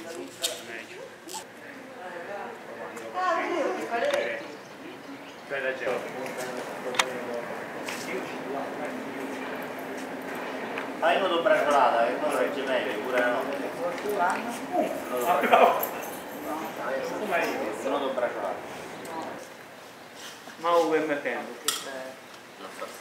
Fai nudo bracciolata, che quello regge meglio, pure la notte. Nudo bracciolata. Ma dove è mettendo? Non so.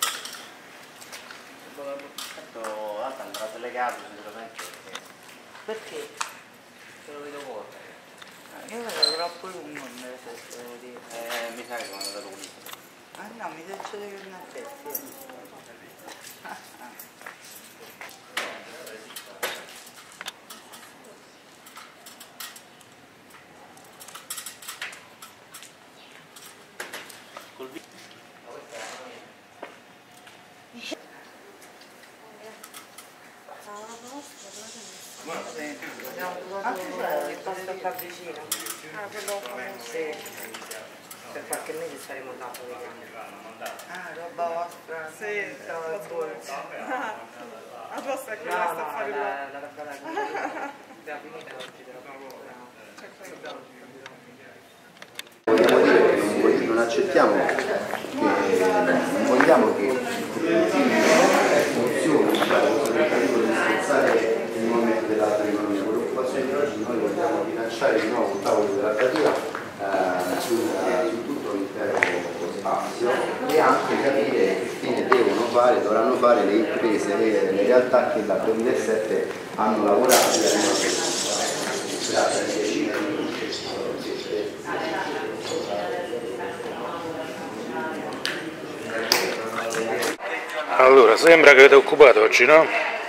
Tanto andrà slegato sicuramente. Perché? Se lo vedo corto. Io vedo troppo lungo nelle feste, devo dire. Mi sa che sono andato lungo. Ah no, mi succede che non aspetti. Anche il posto qua vicino. Ah, quello famoso. Sì. Per qualche mese staremo là poi. Ah, roba vostra. Sì, no, buono. La tua sta qui, No, sta a no, fare là. la roba da abbiamo finita oggi però. Non accettiamo non vogliamo che funzioni il tentativo di spezzare il momento dell'altra economia. Con l'occupazione di oggi noi vogliamo rilanciare di nuovo un tavolo di trattativa su tutto l'intero spazio e anche capire che fine dovranno fare le imprese e le realtà che dal 2007 hanno lavorato Allora, sembra che avete occupato oggi, no?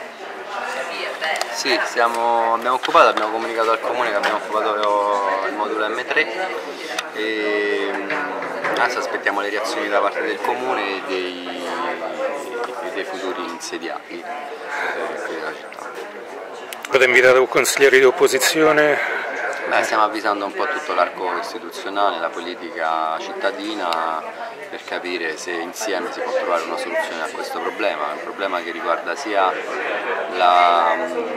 Sì, abbiamo occupato, abbiamo comunicato al comune che abbiamo occupato il modulo M3 e adesso aspettiamo le reazioni da parte del comune e dei futuri insediati qui della città. Avete invitato consiglieri di opposizione? Beh, stiamo avvisando un po' tutto l'arco istituzionale, la politica cittadina per capire se insieme si può trovare una soluzione a questo problema. È un problema che riguarda sia la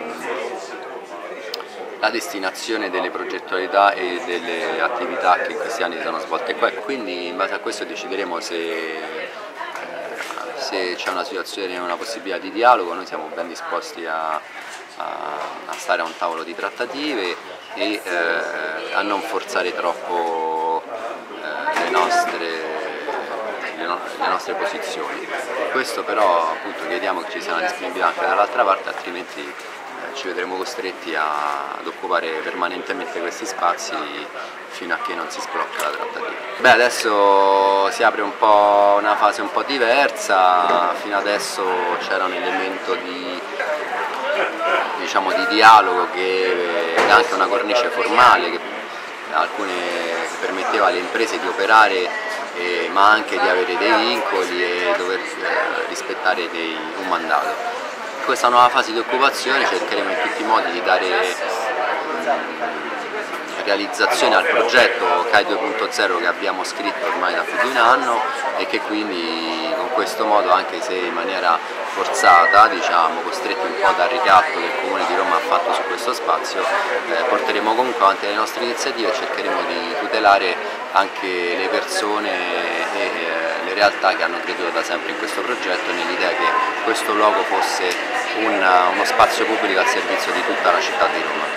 destinazione delle progettualità e delle attività che in questi anni si sono svolte qua e quindi in base a questo decideremo se c'è una situazione e una possibilità di dialogo. Noi siamo ben disposti a stare a un tavolo di trattative e a non forzare troppo le nostre posizioni. Questo però appunto chiediamo che ci sia una disponibilità anche dall'altra parte, altrimenti ci vedremo costretti ad occupare permanentemente questi spazi fino a che non si sblocca la trattativa. Beh, adesso si apre un po' una fase un po' diversa, fino adesso c'era un elemento di dialogo che è anche una cornice formale che permetteva alle imprese di operare ma anche di avere dei vincoli e dover rispettare un mandato. In questa nuova fase di occupazione cercheremo in tutti i modi di dare realizzazione al progetto CAI 2.0 che abbiamo scritto ormai da più di un anno e che quindi con questo modo, anche se in maniera forzata, diciamo, costretti un po' dal ricatto che il Comune di Roma ha fatto su questo spazio, porteremo comunque avanti le nostre iniziative e cercheremo di tutelare anche le persone e le realtà che hanno creduto da sempre in questo progetto, nell'idea che questo luogo fosse uno spazio pubblico al servizio di tutta la città di Roma.